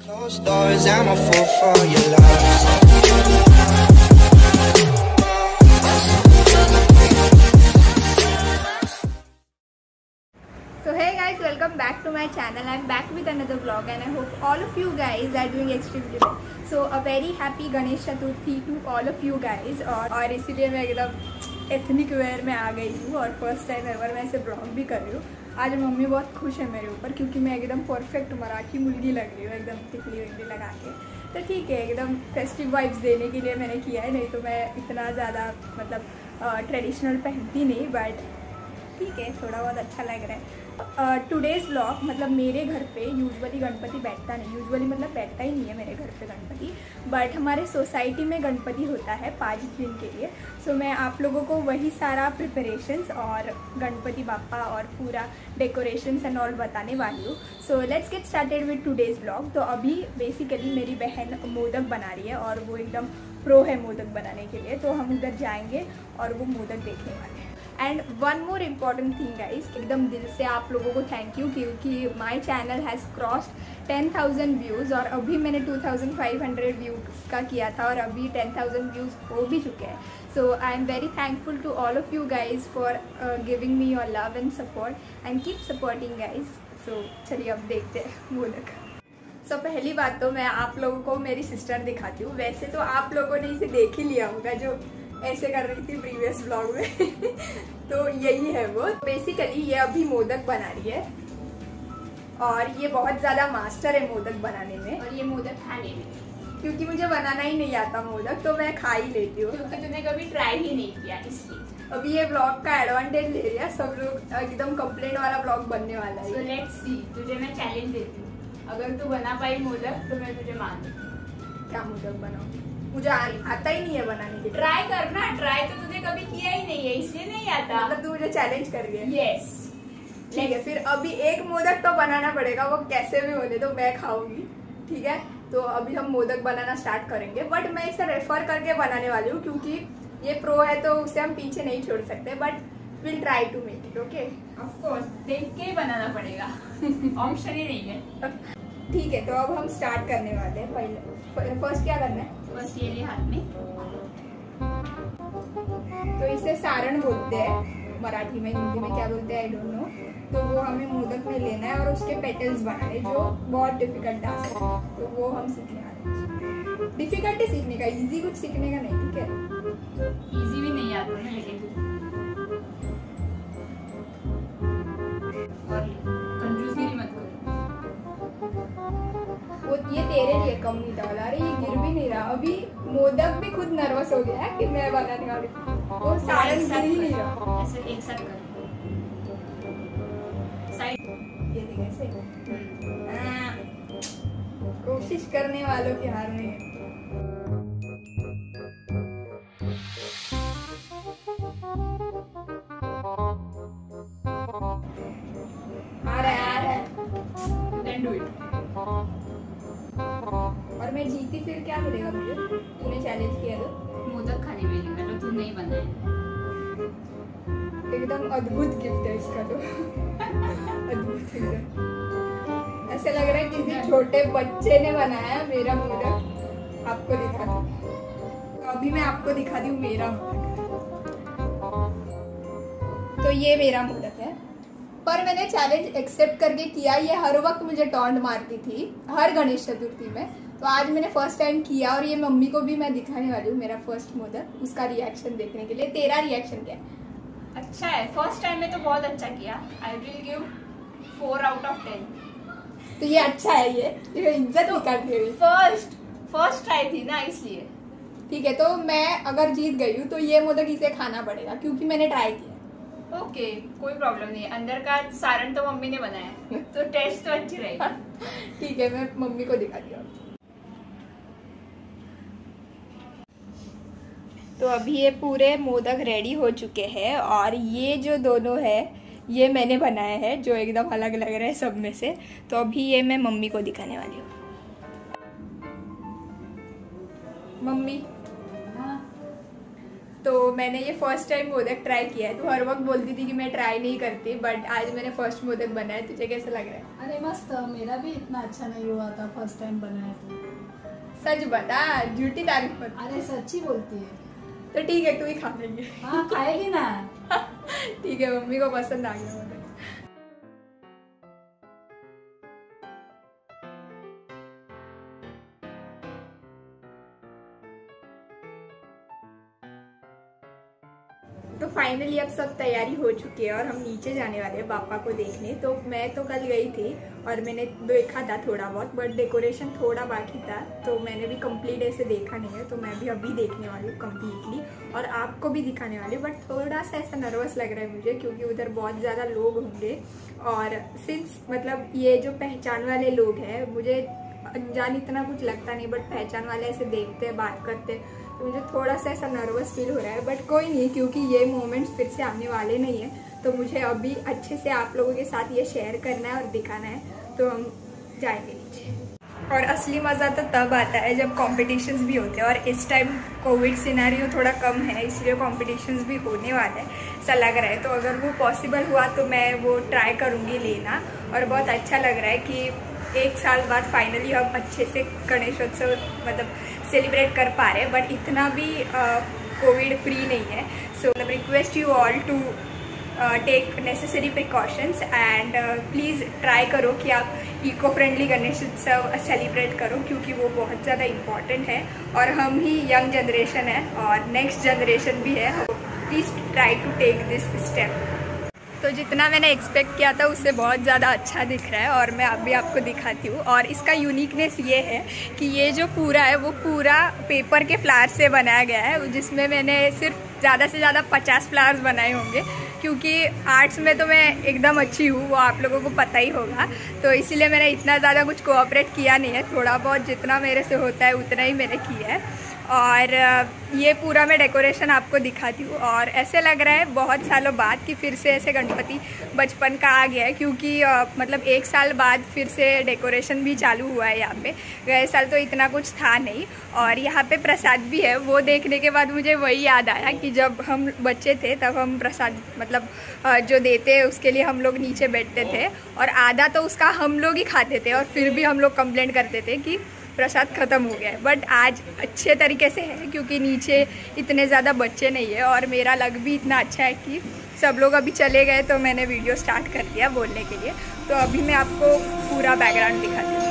Closed doors, I'm a fool for your love. So hey guys, welcome back to my channel. I'm back with another vlog and I hope all of you guys are doing extremely well. So a very happy Ganesh Chaturthi to all of you guys. और इसीलिए मैं एकदम ethnic wear में आ गई हूँ और first time ever मैं ऐसे ब्लॉग भी कर रही हूँ। आज मम्मी बहुत खुश है मेरे ऊपर क्योंकि मैं एकदम परफेक्ट मराठी मुर्गी लग रही हूँ, एकदम टिकली विकली लगा के। तो ठीक है, एकदम फेस्टिव वाइब्स देने के लिए मैंने किया है, नहीं तो मैं इतना ज़्यादा मतलब ट्रेडिशनल पहनती नहीं, बट ठीक है थोड़ा बहुत अच्छा लग रहा है। टुडेज़ व्लॉग मतलब मेरे घर पे यूजुअली गणपति बैठता नहीं, यूजुअली मतलब बैठता ही नहीं है मेरे घर पे गणपति, बट हमारे सोसाइटी में गणपति होता है 5 दिन के लिए। सो मैं आप लोगों को वही सारा प्रिपरेशंस और गणपति बाप्पा और पूरा डेकोरेशंस एंड ऑल बताने वाली हूँ। So let's get started with today's vlog. तो अभी बेसिकली मेरी बहन मोदक बना रही है और वो एकदम प्रो है मोदक बनाने के लिए, तो हम उधर जाएंगे और वो मोदक देखने वाले हैं। And one more important thing guys, एकदम दिल से आप लोगों को थैंक यू क्योंकि my channel has crossed 10,000 views और अभी मैंने 2,500 व्यूज़ का किया था और अभी 10,000 व्यूज़ हो भी चुके हैं। So I am very thankful to all of you guys for giving me your love and support and keep supporting guys. So चलिए अब देखते हैं मोदक। सो पहली बात तो मैं आप लोगों को मेरी सिस्टर दिखाती हूँ। वैसे तो आप लोगों ने इसे देख ही लिया होगा जो ऐसे कर रही थी प्रीवियस व्लॉग में तो यही है वो। बेसिकली ये अभी मोदक बना रही है और ये बहुत ज़्यादा मास्टर है मोदक बनाने में और ये मोदक खाने में, क्योंकि मुझे बनाना ही नहीं आता मोदक तो मैं खा ही लेती हूँ क्योंकि तूने कभी ट्राई ही नहीं किया, इसलिए अभी ये ब्लॉग का एडवांटेज ले रही है। सब लोग एकदम कंप्लेंट वाला ब्लॉग बनने वाला है। So let's see, तुझे मैं चैलेंज देती हूँ, अगर तू बना पाई मोदक तो मैं तुझे मान दूँ। क्या मोदक बनाऊँ? मुझे आता ही नहीं है बनाने के लिए। ट्राई करना, ट्राई तो तुझे कभी किया ही नहीं है इसलिए नहीं आता। मतलब तू मुझे चैलेंज कर रही है? यस ठीक है, फिर अभी एक मोदक तो बनाना पड़ेगा, वो कैसे भी होने तो मैं खाऊंगी, ठीक है। तो अभी हम मोदक बनाना स्टार्ट करेंगे, बट मैं इसे रेफर करके बनाने वाली हूँ क्योंकि ये प्रो है तो उसे हम पीछे नहीं छोड़ सकते, but will try to make it. Okay, of course देख के ही बनाना पड़ेगा ऑप्शन ही नहीं है। ठीक है, तो अब हम स्टार्ट करने वाले हैं। पहले फर्स्ट क्या करना है? बस ये ले हाथ में। तो इसे सारण बोलते हैं मराठी में, हिंदी में क्या बोलते हैं आई डोंट नो। तो वो हमें मोदक में लेना है और उसके पेटल्स बनाने, जो बहुत डिफिकल्ट टास्क है, तो वो हम सीखने वाले हैं। डिफिकल्ट है सीखने का, इजी कुछ सीखने का नहीं, ठीक है। इजी भी नहीं आता ना, लेकिन और कंजूसगिरी मत करो। वो ये तेरे लिए कम मीठा वाला, अरे ये गिर भी नहीं रहा। अभी मोदक भी खुद नर्वस हो गया है कि मैं बनाने वाली हूँ, वो सारण गिर ही नहीं रहा। ऐसे एक साथ कर साइड, ये देख ऐसे। कोशिश करने वालों की हार नहीं है। आ रहा है देन डू इट। और मैं जीती फिर क्या मिलेगा मुझे? तूने चैलेंज किया तो मोदक खाने मिलेगा तो तू नहीं बनाया। एकदम अद्भुत गिफ्ट है इसका तो अद्भुत एकदम। ऐसे लग रहा है किसी छोटे बच्चे ने बनाया मेरा मोदक। आपको दिखा दूं, तो अभी मैं आपको दिखा दूं मेरा मोदक। तो ये मेरा मोदक है, पर मैंने चैलेंज एक्सेप्ट करके किया। ये हर वक्त मुझे टॉन्ट मारती थी हर गणेश चतुर्थी में, तो आज मैंने फर्स्ट टाइम किया और ये मम्मी को भी मैं दिखाने वाली हूँ मेरा फर्स्ट मोदक, उसका रिएक्शन देखने के लिए। तेरा रिएक्शन क्या है? अच्छा है, फर्स्ट टाइम में तो बहुत अच्छा किया। I will give 4 out of 10। तो ये अच्छा है, ये इज्जत निकाल रही। फर्स्ट ट्राई थी ना इसलिए। ठीक है, तो मैं अगर जीत गई हूँ तो ये मोदक इसे खाना पड़ेगा क्योंकि मैंने ट्राई किया। ओके, कोई प्रॉब्लम नहीं है। अंदर का सारण तो मम्मी ने बनाया है तो टेस्ट तो अच्छी रहेगी। ठीक है, मैं मम्मी को दिखा दिया। तो अभी ये पूरे मोदक रेडी हो चुके हैं और ये जो दोनों है ये मैंने बनाया है, जो एकदम अलग लग रहा है सब में से। तो अभी ये मैं मम्मी को दिखाने वाली हूँ। मम्मी, तो मैंने ये फर्स्ट टाइम मोदक ट्राई किया है। तो हर वक्त बोलती थी कि मैं ट्राई नहीं करती, बट आज मैंने फर्स्ट मोदक बनाया। तुझे कैसा लग रहा है? अरे मस्त, मेरा भी इतना अच्छा नहीं हुआ था फर्स्ट टाइम बनाया तो। सच बता, झूठी तारीफ मत। अरे सच्ची बोलती है। तो ठीक है, तू ही खा लेंगे। हाँ खाएगी ना। ठीक है, मम्मी को पसंद आ गया मोदक। तो फाइनली अब सब तैयारी हो चुकी है और हम नीचे जाने वाले हैं पापा को देखने। तो मैं तो कल गई थी और मैंने देखा था थोड़ा बहुत, बट डेकोरेशन थोड़ा बाकी था तो मैंने भी कंप्लीट ऐसे देखा नहीं है। तो मैं भी अभी देखने वाली हूँ कम्प्लीटली और आपको भी दिखाने वाली हूँ। बट थोड़ा सा ऐसा नर्वस लग रहा है मुझे क्योंकि उधर बहुत ज़्यादा लोग होंगे और सिंस मतलब ये जो पहचान वाले लोग हैं, मुझे अनजान इतना कुछ लगता नहीं, बट पहचान वाले ऐसे देखते हैं, बात करते हैं, तो मुझे थोड़ा सा ऐसा नर्वस फील हो रहा है। बट कोई नहीं, क्योंकि ये मोमेंट्स फिर से आने वाले नहीं है। तो मुझे अभी अच्छे से आप लोगों के साथ ये शेयर करना है और दिखाना है। तो हम जाएंगे नीचे। और असली मज़ा तो तब आता है जब कॉम्पिटिशन्स भी होते हैं, और इस टाइम कोविड सिनेरियो थोड़ा कम है, इसलिए कॉम्पिटिशन्स भी होने वाले हैं ऐसा लग रहा है। तो अगर वो पॉसिबल हुआ तो मैं वो ट्राई करूँगी लेना। और बहुत अच्छा लग रहा है कि 1 साल बाद फाइनली हम अच्छे से गणेशोत्सव मतलब सेलिब्रेट कर पा रहे हैं। बट इतना भी कोविड फ्री नहीं है। सो मतलब request you all to take necessary precautions and please try करो कि आप इको फ्रेंडली गणेशोत्सव सेलिब्रेट करो, क्योंकि वो बहुत ज़्यादा इम्पॉर्टेंट है। और हम ही यंग जनरेशन है और नेक्स्ट जनरेशन भी है। Please try to take this step. तो जितना मैंने एक्सपेक्ट किया था उससे बहुत ज़्यादा अच्छा दिख रहा है और मैं अभी आपको दिखाती हूँ। और इसका यूनिकनेस ये है कि ये जो पूरा है वो पूरा पेपर के फ्लावर्स से बनाया गया है, जिसमें मैंने सिर्फ ज़्यादा से ज़्यादा 50 फ्लावर्स बनाए होंगे, क्योंकि आर्ट्स में तो मैं एकदम अच्छी हूँ, वो आप लोगों को पता ही होगा। तो इसीलिए मैंने इतना ज़्यादा कुछ कोऑपरेट किया नहीं है, थोड़ा बहुत जितना मेरे से होता है उतना ही मैंने किया है। और ये पूरा मैं डेकोरेशन आपको दिखाती हूँ। और ऐसे लग रहा है बहुत सालों बाद कि फिर से ऐसे गणपति बचपन का आ गया है, क्योंकि मतलब 1 साल बाद फिर से डेकोरेशन भी चालू हुआ है यहाँ पे। गए साल तो इतना कुछ था नहीं। और यहाँ पे प्रसाद भी है, वो देखने के बाद मुझे वही याद आया कि जब हम बच्चे थे तब हम प्रसाद मतलब जो देते उसके लिए हम लोग नीचे बैठते थे और आधा तो उसका हम लोग ही खाते थे और फिर भी हम लोग कंप्लेंट करते थे कि प्रसाद ख़त्म हो गया है। बट आज अच्छे तरीके से है क्योंकि नीचे इतने ज़्यादा बच्चे नहीं है और मेरा लग भी इतना अच्छा है कि सब लोग अभी चले गए तो मैंने वीडियो स्टार्ट कर दिया बोलने के लिए। तो अभी मैं आपको पूरा बैकग्राउंड दिखाती हूँ।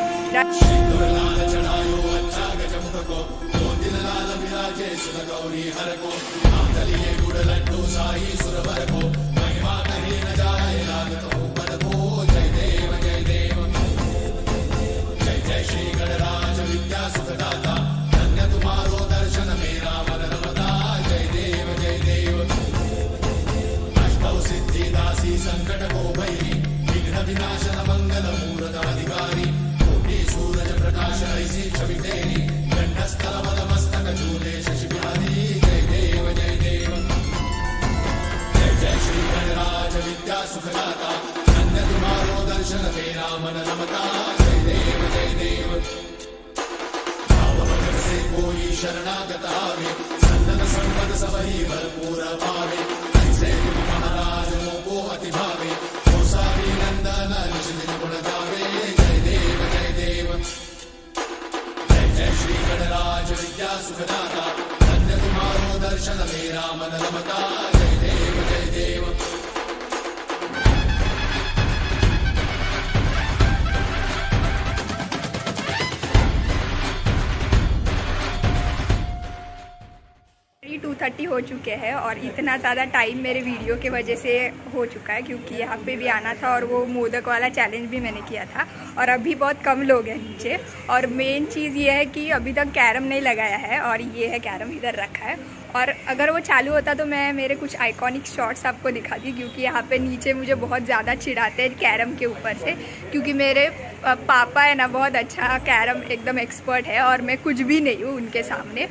अभी 2:30 हो चुके हैं और इतना ज़्यादा टाइम मेरे वीडियो के वजह से हो चुका है क्योंकि यहाँ पे भी आना था और वो मोदक वाला चैलेंज भी मैंने किया था और अभी बहुत कम लोग हैं नीचे। और मेन चीज़ ये है कि अभी तक कैरम नहीं लगाया है और ये है कैरम इधर रखा है। और अगर वो चालू होता तो मैं मेरे कुछ आइकॉनिक शॉट्स आपको दिखाती, क्योंकि यहाँ पे नीचे मुझे बहुत ज़्यादा चिढ़ाते हैं कैरम के ऊपर से, क्योंकि मेरे पापा है ना बहुत अच्छा कैरम एकदम एक्सपर्ट है और मैं कुछ भी नहीं हूँ उनके सामने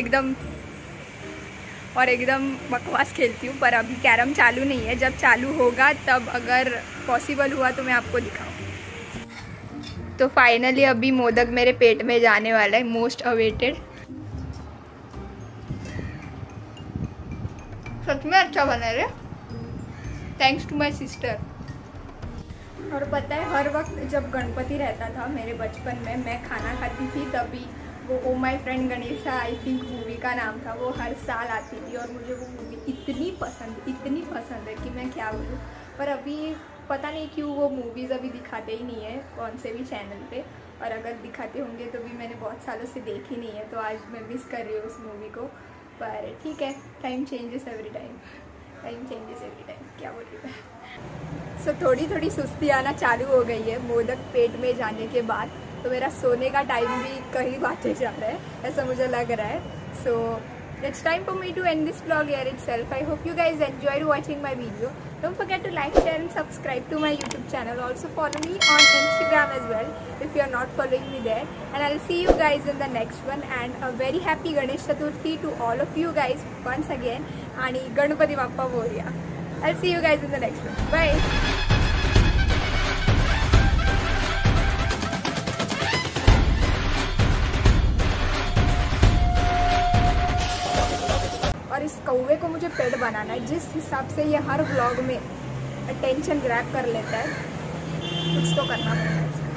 और एकदम बकवास खेलती हूँ। पर अभी कैरम चालू नहीं है, जब चालू होगा तब अगर पॉसिबल हुआ तो मैं आपको दिखाऊँ। तो फाइनली अभी मोदक मेरे पेट में जाने वाला है, मोस्ट अवेटेड। सच में अच्छा बना रे, थैंक्स टू माई सिस्टर। और पता है हर वक्त जब गणपति रहता था मेरे बचपन में, मैं खाना खाती थी तभी वो oh my friend Ganesha I think movie का नाम था, वो हर साल आती थी और मुझे वो मूवी इतनी पसंद है कि मैं क्या बोलूँ। पर अभी पता नहीं क्यों वो मूवीज़ अभी दिखाते ही नहीं है कौन से भी चैनल पे, और अगर दिखाते होंगे तो भी मैंने बहुत सालों से देखी नहीं है, तो आज मैं मिस कर रही हूँ उस मूवी को। पर ठीक है, टाइम चेंजेस एवरी टाइम, क्या बोल रही मैं। सो थोड़ी सुस्ती आना चालू हो गई है मोदक पेट में जाने के बाद, तो मेरा सोने का टाइम भी कहीं बातें जा रहा है, ऐसा मुझे लग रहा है। सो it's time for me to end this vlog here itself. I hope you guys enjoyed watching my video. Don't forget to like, share and subscribe to my YouTube channel. Also follow me on Instagram as well if you are not following me there. And I'll see you guys in the next one. And a very happy Ganesh Chaturthi to all of you guys once again. And Ganpati Bappa Moria. I'll see you guys in the next one. Bye. और इस कौवे को मुझे पेट बनाना है, जिस हिसाब से ये हर व्लॉग में अटेंशन ग्रैब कर लेता है, कुछ तो करना पड़ेगा इसका।